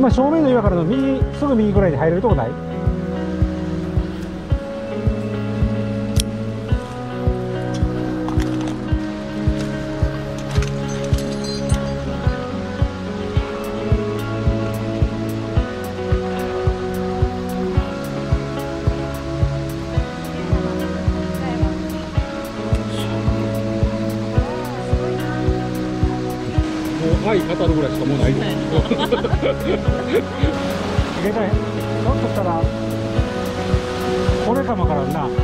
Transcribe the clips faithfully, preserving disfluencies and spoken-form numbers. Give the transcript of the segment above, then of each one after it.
今正面の岩からの右、すぐ右ぐらいに入れるとこない？ はい語るぐらいしかもうないです。 いけない。ちょっとしたら俺かもからんな。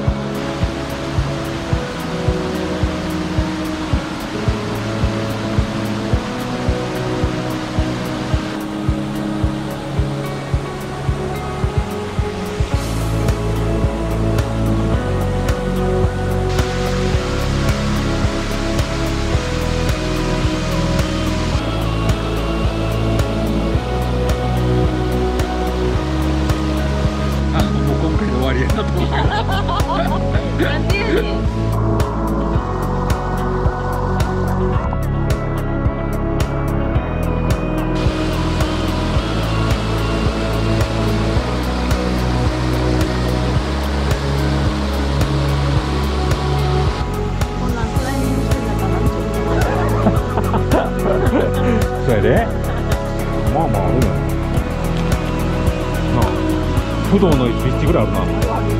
なんでやねん。こんなんクライミングしてんだからそうやで。まあまああるよ。なあ、不動のスイッチぐらいあるな。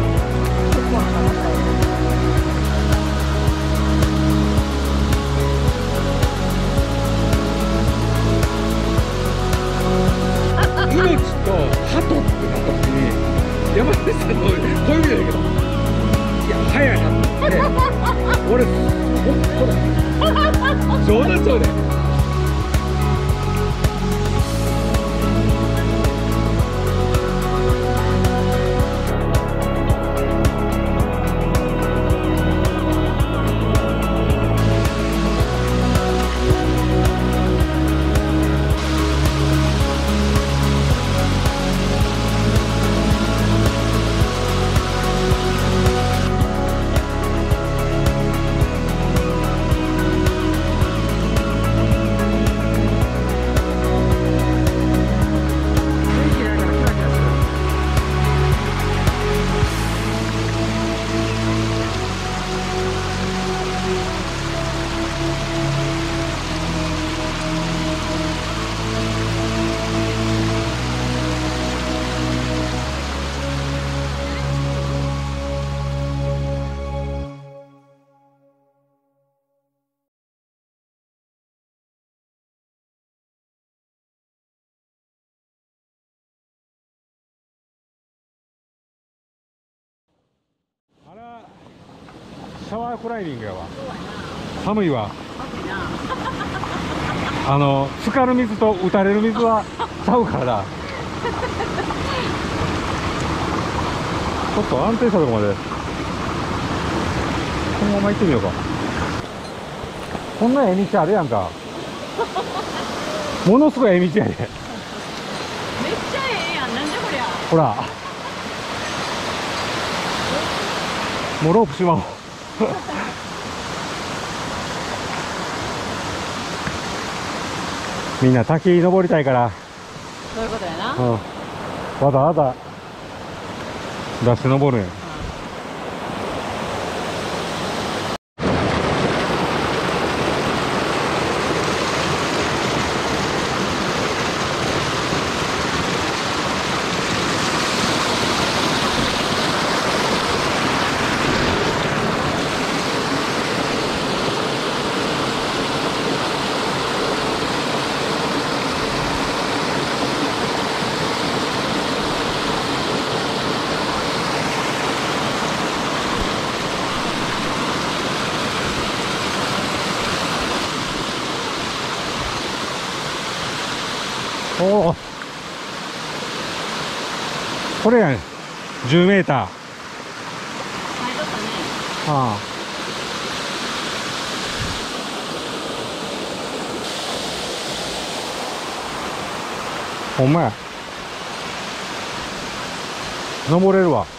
命と鳩ってなった時に山根さんの小指じゃないけど、いや早いなって俺ほんとだ冗談そうで。 あら、シャワークライミングやわ。寒いわ。あの、浸かる水と打たれる水はちゃうからだ。ちょっと安定したとこまでこのまま行ってみようか。こんなええ道あるやんか。ものすごいええ道やで。 めっちゃええやん。なんじゃこりゃ。 ほら、もうロープしまおう。みんな滝登りたいから、 そういうことやな。 うん、わざわざ出して登るんや。おお、これやね、じゅうメーター。 前とったね。 ああ、ほんまや、登れるわ。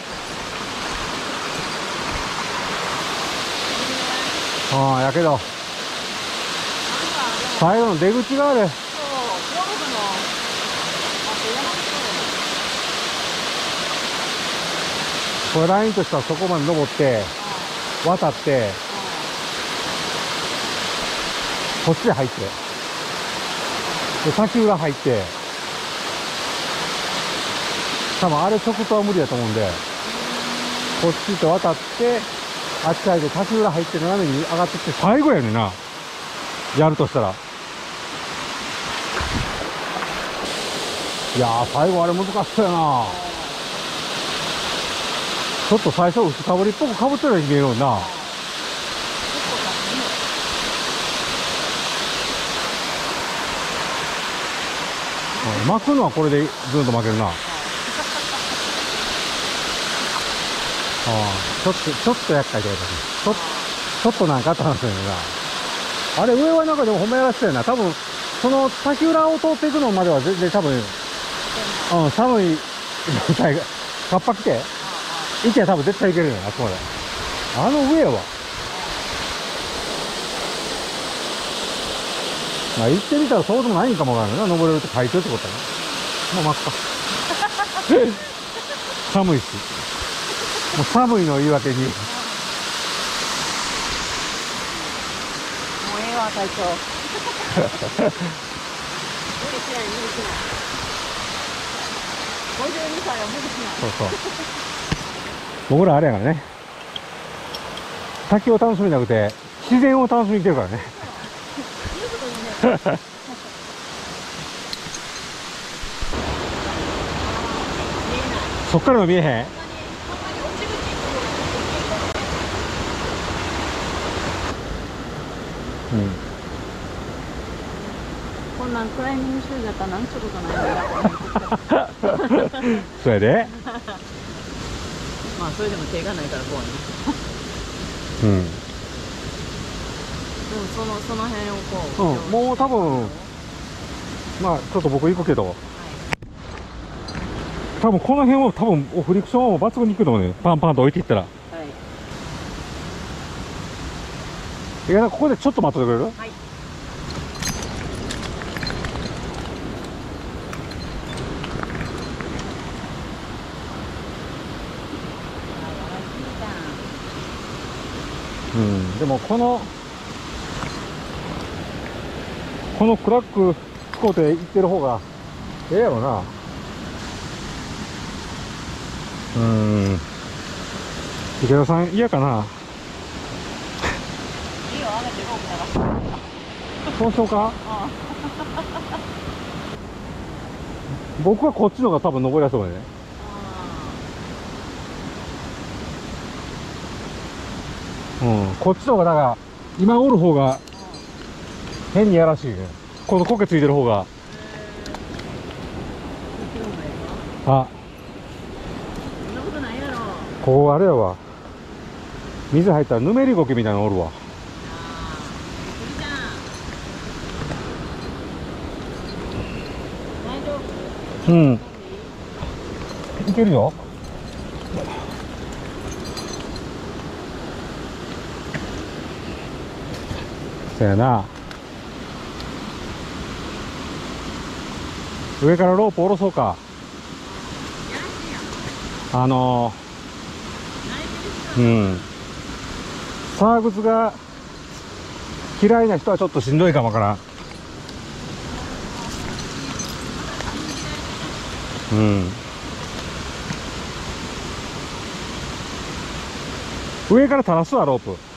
ああ、やけど最後の出口がある。 そう、ゴルフのこれラインとしてはそこまで登って渡ってこっちで入ってで滝浦入って多分あれ直投は無理だと思うんでこっちと渡ってあっち入って滝浦入って斜めに上がってきて最後やねんなやるとしたらいやー最後あれ難しそうやなちょっと最初薄かぶりっぽくかぶってるように見えるよな巻くのはこれでずっと巻けるなああちょっとちょっと厄介ってことですちょちょっとなんかあったんですよねなあれ上はなんかでもほんまやらせてるな多分その滝浦を通っていくのまでは全然多分うん寒い状態がカッパ来て池は多分絶対行けるよあそこまであの上はまあ行ってみたらそうでもないんかもわからないな登れるって書いてるってことだねもう真っ赤寒いしもう寒いのを言い訳にもうもうええわ隊長無理しない無理しないごじゅうにさいは無理しないそうそう僕らあれやからね滝を楽しみなくて自然を楽しみに来てるからねそっからも見えへんうんこんなんクライミングシューズだったらなんちゅうことないんだそれでまあそれでも手がないから怖いなうんでもそのその辺をこう、 うん、もう多分まあちょっと僕行くけど、はい、多分この辺を多分フリクションはもう抜群にいくと思うねパンパンと置いていったらはいいやここでちょっと待っててくれるはいうん、でもこのこのクラック使うて行ってる方がええやろなうん池田さん嫌かないいよ雨で動くならそうしようか僕はこっちの方が多分登りやすいわねうん、こっちの方がだから今おる方が変にやらしいねこの苔ついてる方があそんなことないやろこうあれやわ水入ったらぬめりゴケみたいなのおるわうんいけるよそやな上からロープ下ろそうかあのー、うん沢靴が嫌いな人はちょっとしんどいかもわからんうん上から垂らすわロープ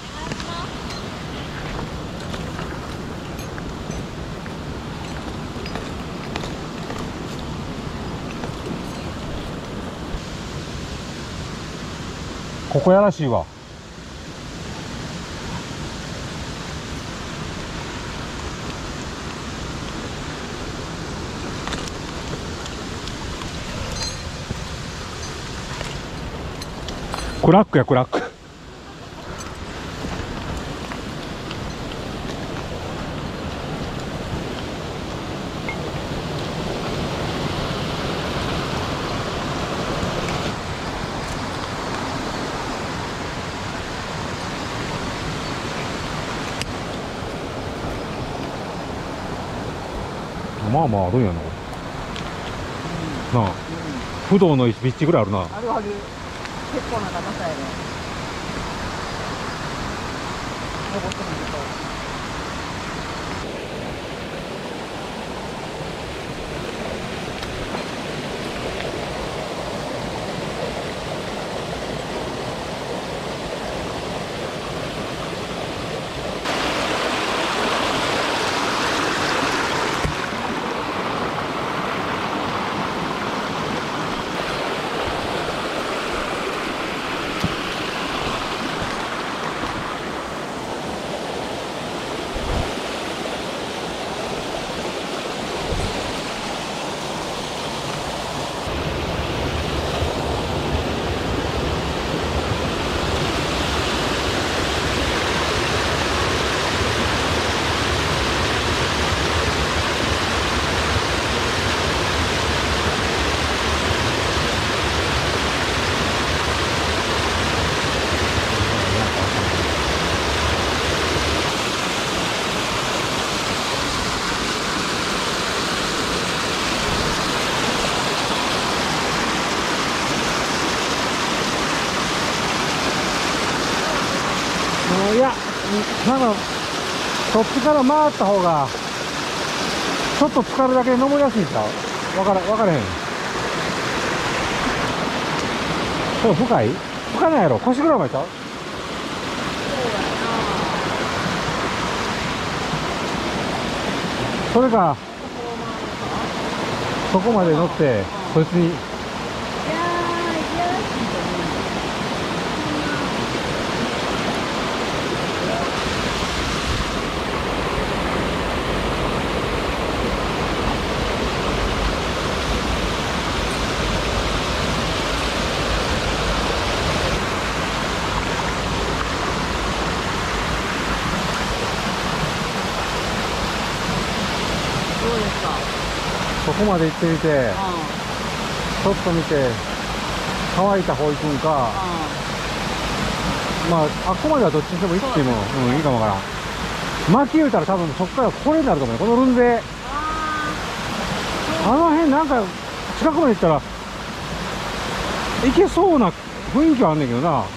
ここやらしいわクラックやクラックまあまああるんやな、うん、なあ、うん、不動の道ぐらいあるな。 あるある。 結構な高さやで。登ってみると。 いや、なんか、そっちから回った方が、ちょっと浸かるだけで登りやすいんちゃう？わから、わからへん。そう、深い？深ないやろ？腰ぐらいまでちゃう？それか、そこまで乗って、そいつに、 いやー、行きやすいと思う。どうですか？ そこまで行ってみて、 うん。 ちょっと見て、乾いた方行くんか、まあ、あっこまではどっちにしても行っても、うん、いいかもわからん。巻き言うたら多分そっからこれになると思うよ。このルンで。あの辺なんか、近くまで行ったら、行けそうな雰囲気はあんねんけどな。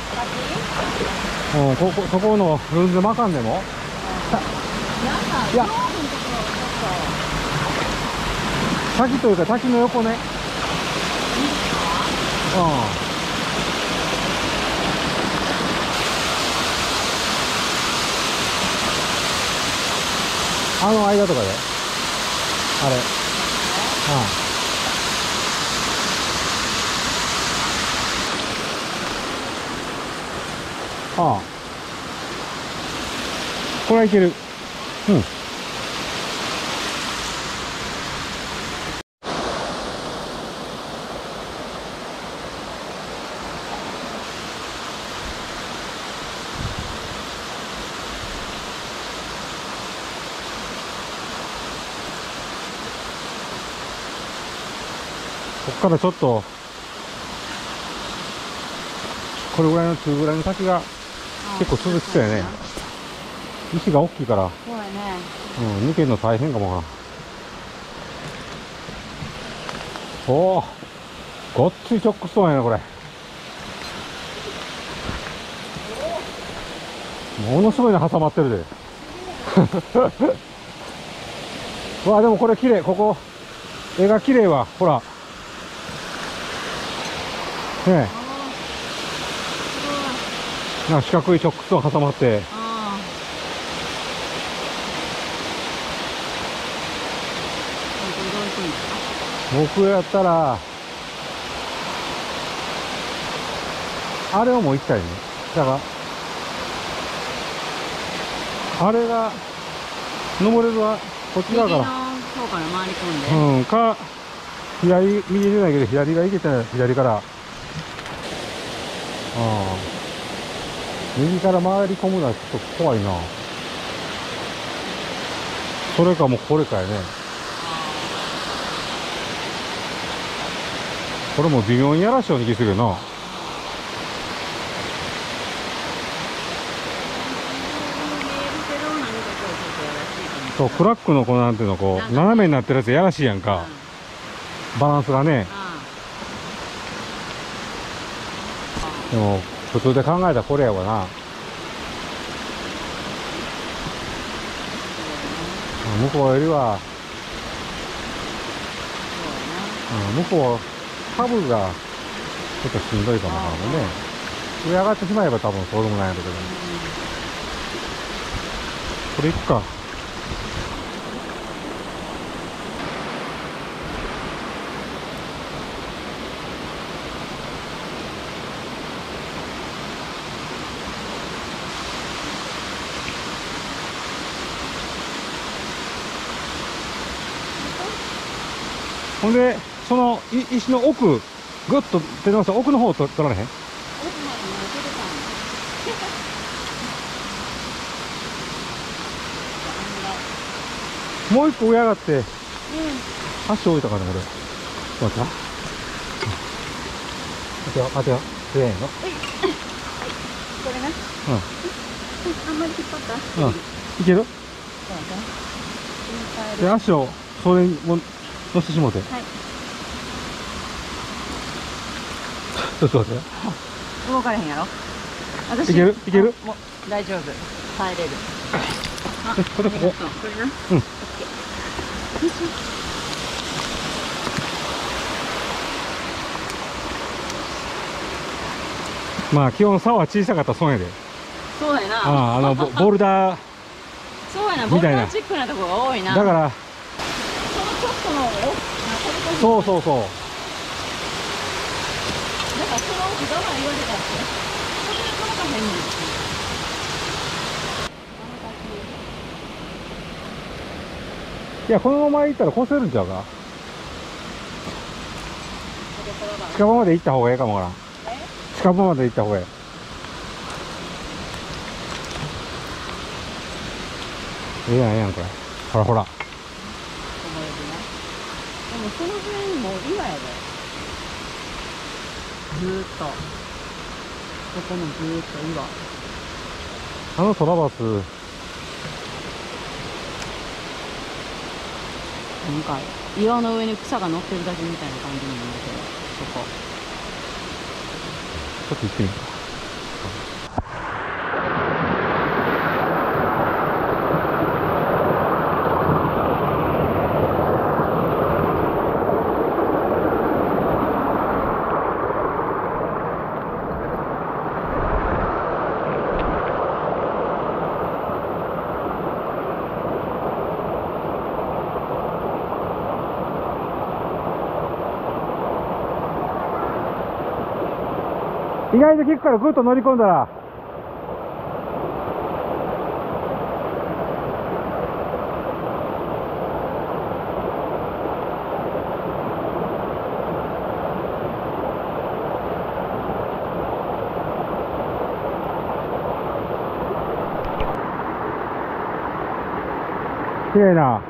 うん、ここ、そこのルンで巻かんでも。いや、滝というか滝の横ね。うん。あの間とかで。あれ。うん。ああ。これはいける。うん。こっからちょっと、これぐらいの中ぐらいの滝が結構続きそうやね。石が大きいから、 そうやね。 うん、抜けるの大変かもわからん。おお、ごっつい直そうやな、これ。ものすごいの挟まってるで。うわ、でもこれ綺麗、ここ、絵が綺麗わ、ほら。ねえ。なんか四角い直層挟まって。僕やったら、あれをもう行きたいね。だから、あれが、登れるは、こっち側から。 右の方から回り込んで。 うん、か、左、右じゃないけど、左が行けたら、左から。ああ。右から回り込むのはちょっと怖いな。それかもうこれかやね。これも微妙にやらしように気するよな。そう、クラックのこのなんていうの、こう、斜めになってるやつやらしいやんか。バランスがね。 でも普通で考えたらこれやわな。向こうよりは、うん、向こうカブがちょっとしんどいかもわからんね。上上がってしまえば多分そうでもないんだけど、これ行くか。ほんで、そのい石の奥、ぐっと手伸ばして奥の方と取られへん？もう一個上上がって、足置いたからね、これ。ちょっと待ってな。待てよ、待てよ。上やんの？ これな。 うん。 あんまり引っ張った？ うん。いける？ そうだね。 で、足をそれにも乗せてしもうて。 はい。 ちょっと待って。 動かれへんやろ？私いけるいける？ もう大丈夫。耐えれる。あ、 これここ。 これな。 うん。 オッケー。よいしょ。 まあ基本差は小さかったら損やで。 そうやな。 ああ、あのボボルダー。 そうやな。ボルみたいなダーチックなとこが多いな。 だから、 そのちょっとのを、 そうそうそう。 だからその奥我慢言われたって。それで届かへんねん。 いや、このまま行ったら越せるんちゃうか。近場まで行った方がええかもわからん。近場まで行った方がええ。ええやん、ええやん、これ。ほらほら。 でもその辺もう岩やで。ずーっと。ここもずーっと岩。 あのトラバス、 なんか岩の上に草が乗ってるだけみたいな感じになるけど、そこ。 ちょっと行ってみるか。意外と効くからぐっと乗り込んだら、綺麗な。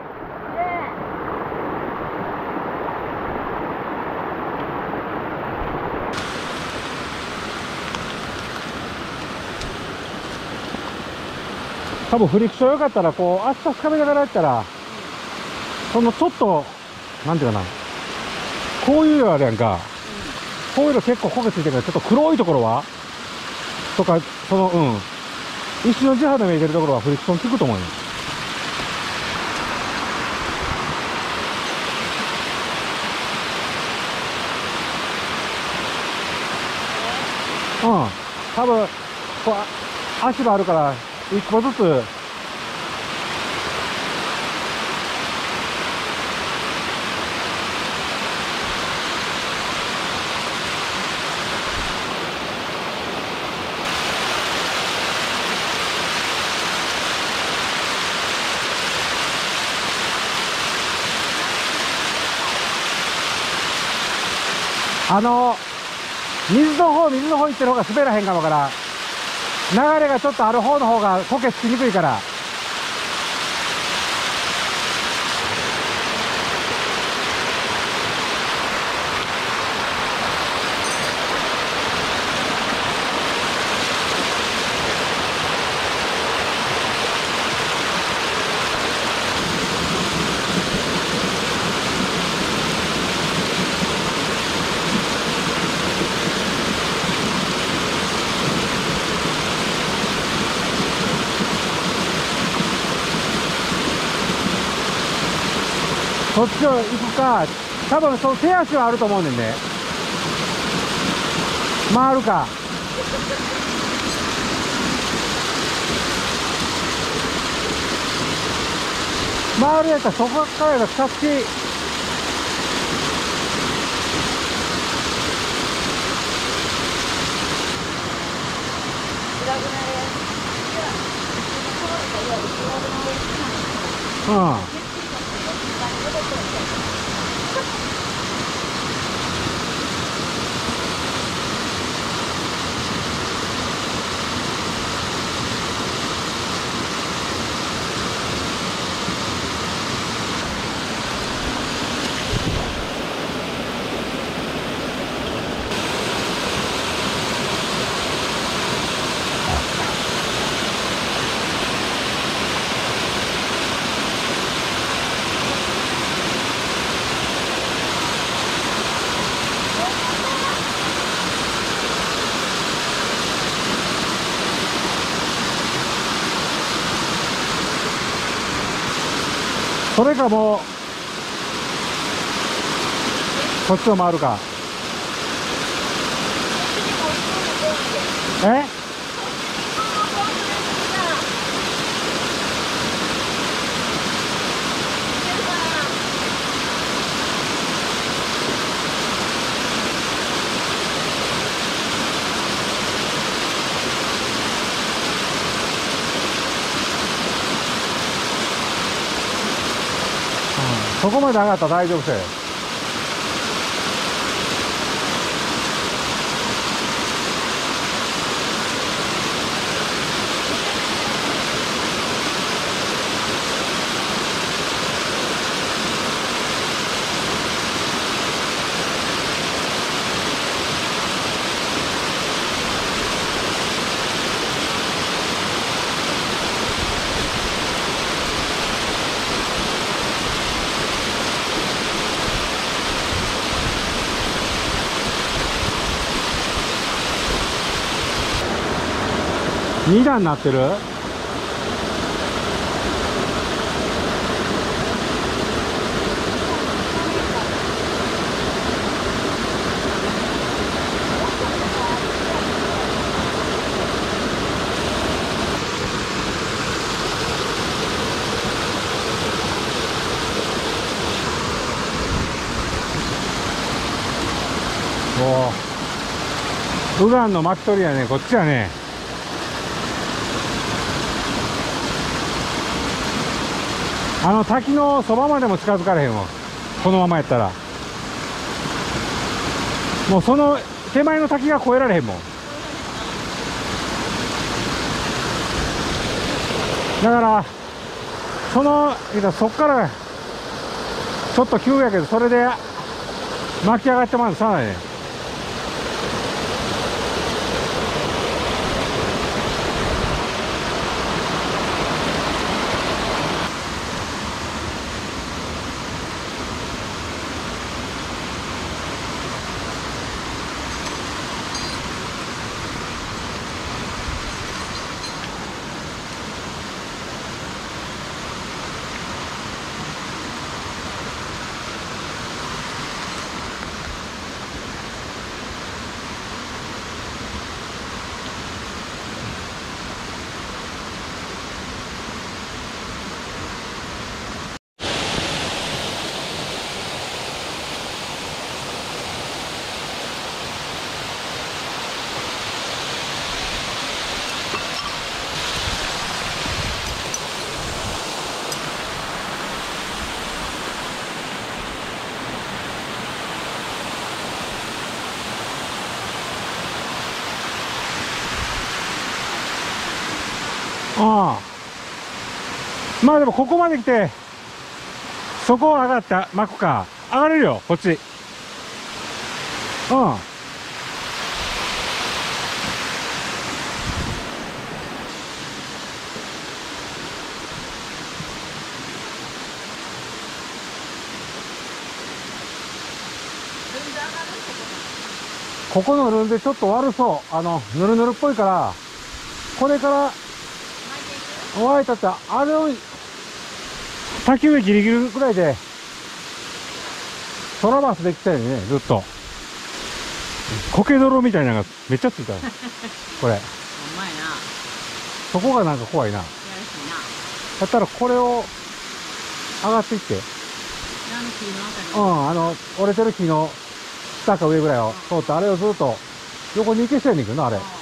多分フリクションよかったら、こう、足差しかめながらやったら、そのちょっと、なんていうかな、こういうのあるやんか、こういうの結構焦げついてるから、ちょっと黒いところは、とか、その、うん、石の地肌見えてるところはフリクション効くと思うよ。うん、多分、こう、足があるから、一個ずつ、あの、水の方、水の方行ってる方が滑らへんかもから、流れがちょっとある方の方が苔つきにくいから。 そっちを行くか、多分その手足はあると思うねんね。回るか。回るやったらそこからやったら二つうん。それかもうこっちを回るか。えそこまで上がったら大丈夫せよ。に段になってる。おお、ウガンの巻き取りやね。こっちやね。あの滝のそばまでも近づかれへんわ。このままやったらもうその手前の滝が越えられへんもん。だからそのそっからちょっと急やけど、それで巻き上がってまうとしゃあないね。ああ、まあでもここまで来てそこを上がった巻くか。上がれるよこっち。うん、ここのルンでちょっと悪そう。あのぬるぬるっぽいから、これから湧いたって、あれを滝上ギリギリぐらいでトラバースできたよね、ずっと。苔泥みたいなのがめっちゃついたよ。これ。 ほんまやな。 そこがなんか怖いな。 やらしいな。 だったらこれを上がっていって。 あの木のあたり。 うん、あの、折れてる木の下か上ぐらいを通って、あれをずっと横に行けしてんねんけどな、あれ。 今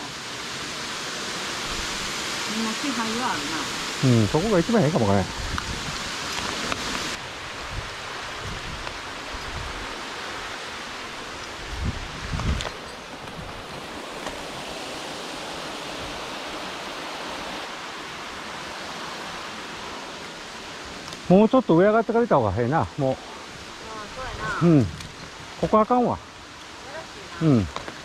気配はあるな。 うん、そこが一番いいかもね。もうちょっと上上がってから行った方が早いな、もああ、そうう。 やな。 うん。ここあかんわ。 やらしいな。 うん。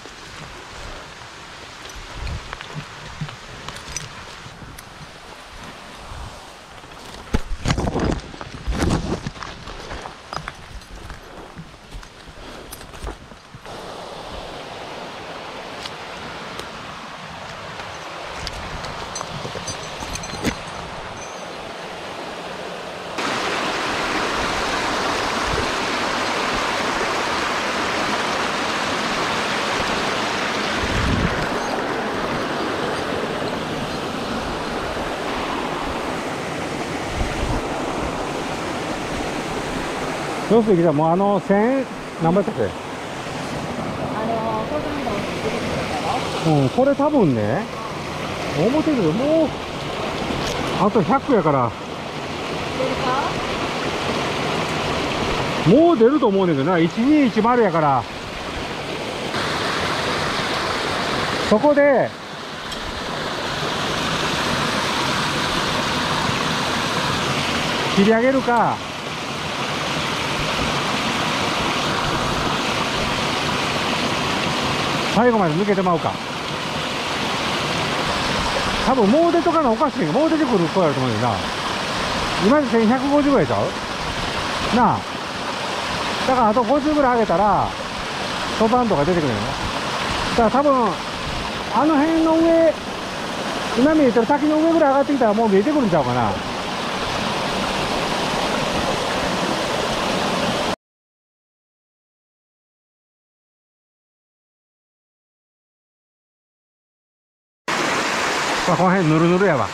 どうするきたもうあの千何倍だっけ？ あの、登山道に出てきたやろ。 うん、これ多分ね、思ってるけど、もう、あとひゃくやから、 出るか？ もう出ると思うねんけどな、いちにいちまるやから、そこで、切り上げるか、最後まで抜けてまうか。多分もう出とかなおかしいねんけど、もう出てくる子やると思うねんな。今でせんひゃくごじゅうぐらいちゃうなあ。だからあとごじゅうぐらい上げたら、登山とか出てくるよね。だから多分、あの辺の上、今見えてる滝の上ぐらい上がってきたらもう見えてくるんちゃうかな。まあ、この辺ぬるぬるやわ。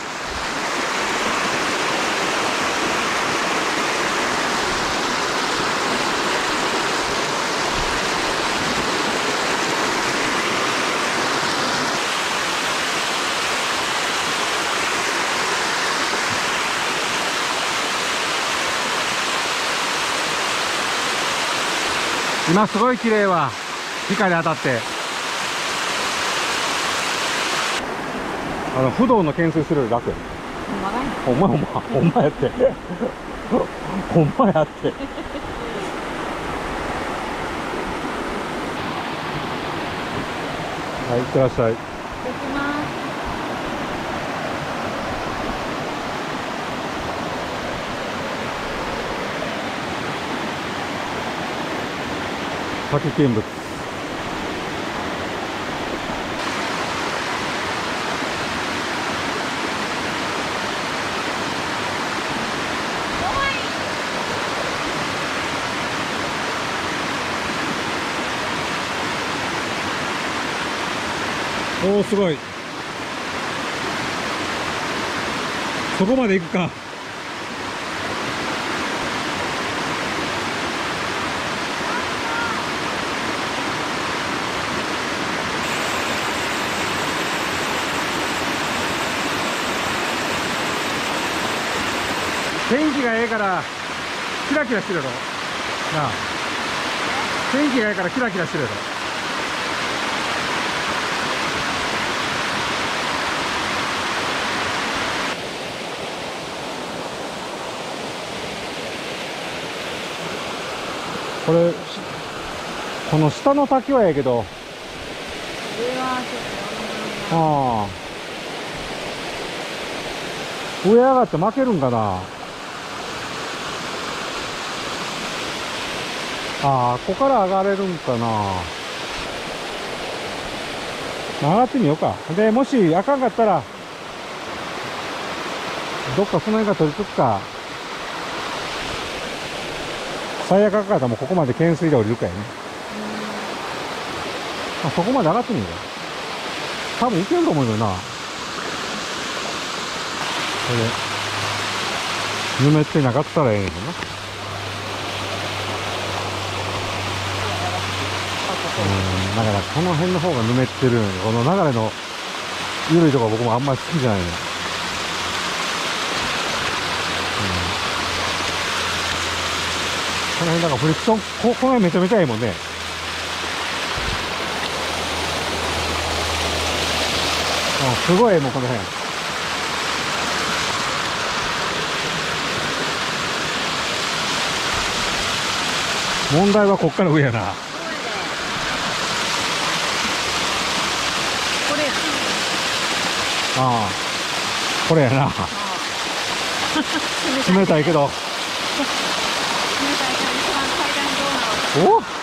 今すごい綺麗わ。光当たって。あの不動の懸垂するより楽。 ほんまかいな。 ほんまほんまほんまやってほんまやってはい、いってらっしゃい。 できます。 滝見物。おお、すごい。そこまで行くか。天気がええからキラキラしてるやろなあ。天気がええからキラキラしてるやろ。これこの下の滝はええけど、 上はちょっとああ上上がって負けるんかな。ああここから上がれるんかな。上がってみようか。でもしあかんかったらどっかその辺が取りつくか。 最悪かかったらもうここまで懸垂で降りるかやね。あ、そこまで上がってみるよ。多分いけると思うよな。これでぬめってなかったらええねんけどな。うん、だからこの辺の方がぬめってるよね。この流れの緩いとこ僕もあんまり好きじゃないね。この辺だからフリクション、ここの辺めちゃめちゃいいもんね。うん、すごいもうこの辺。問題はこっから上やな。 これや。 ああ、これやな。冷たいけど。おっ、いや、 あ、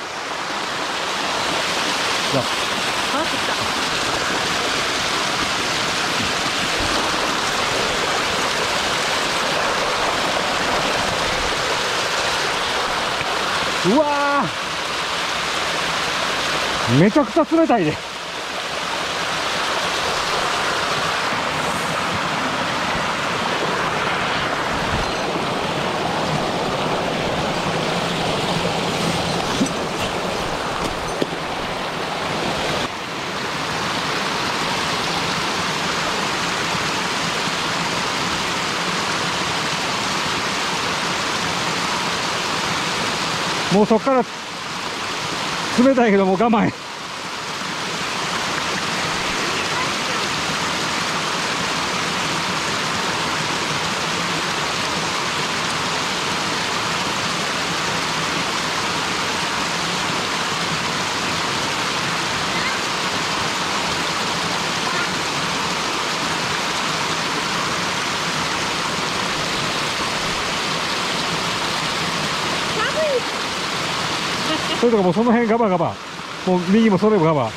来た。 うわー、めちゃくちゃ冷たいで。もうそっから冷たいけどもう我慢。それとかもうその辺ガバガバ、もう右もそれもガバ。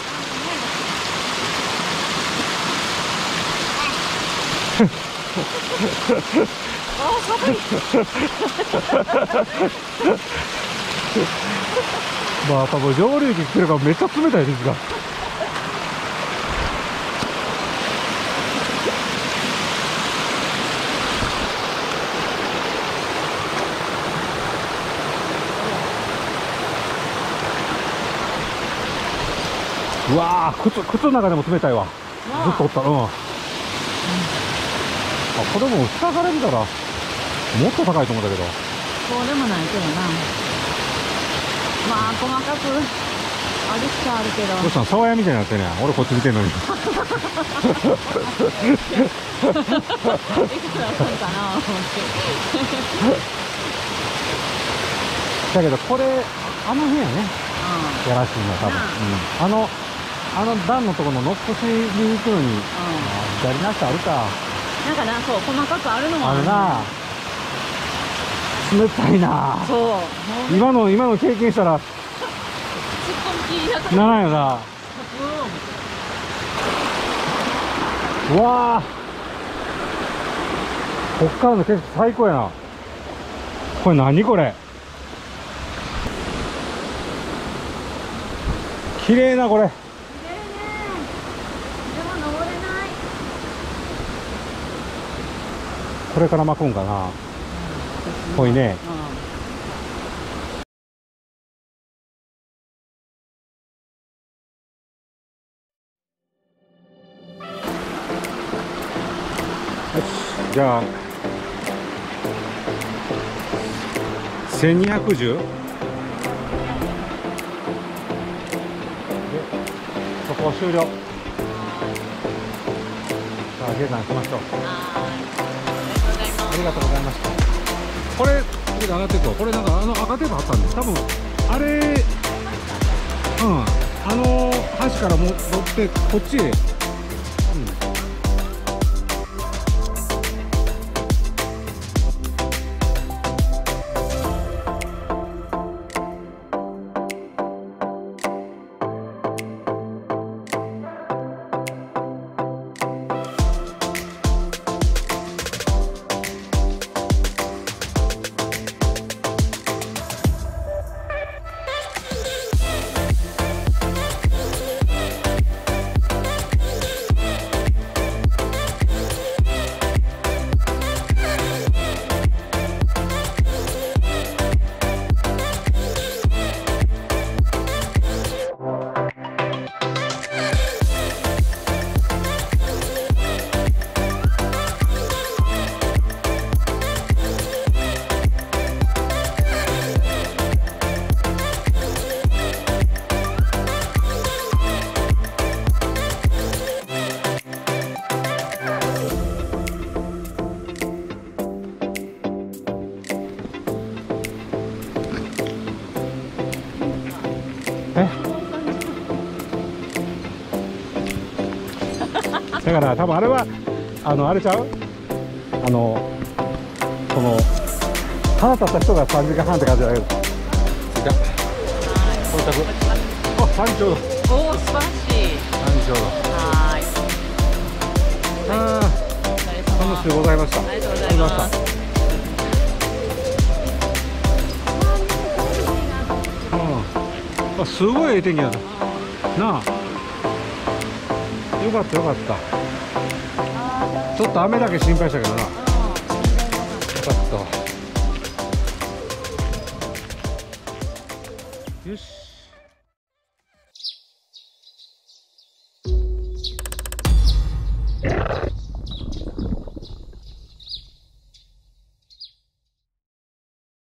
まあ多分上流域来てるからめっちゃ冷たいですが。うわー、靴、靴の中でも冷たいわ。ずっとおったら、うん。あ、これも下から見たら、もっと高いと思ったけど。 そうでもないけどな。まあ、細かく、あるっちゃあるけど。 どうしたの、沢屋みたいになってんねん。俺こっち見てんのに。いくらすんかな、思って。だけど、これ、あの辺やね。やらしいの多分、うん、あのあの段のところのノックしに行くのに、うん、左なしあるか。 なんかな、そう細かくあるのもあるな。冷たいな。 そう今の今の経験したら突っ込み切りだからならんよな。うわー、こっからの景色最高やな。これ何これ、綺麗なこれ。綺麗ね。でも登れない。これから巻くんかな。ぽいね。よし、じゃあせんにひゃくじゅう。そこ終了。さあ下山しましょう。ありがとうございました。これこれで上がっていこう。これなんかあの赤テープ貼ったんです。多分あれ、うん、あの橋からも乗ってこっちへ、うん、 だから多分あれはあのあれちゃうあのその腹立った人がさんじかんはんって感じだけど着いた到着あさんじちょうどおお、素晴らしい。 さんじちょうどはーい。 ああお疲れ様。 楽しくございましたありがとうございます。 うんあすごいええ天気だったなあよかったよかったちょっと雨だけ心配したけどなよかったよし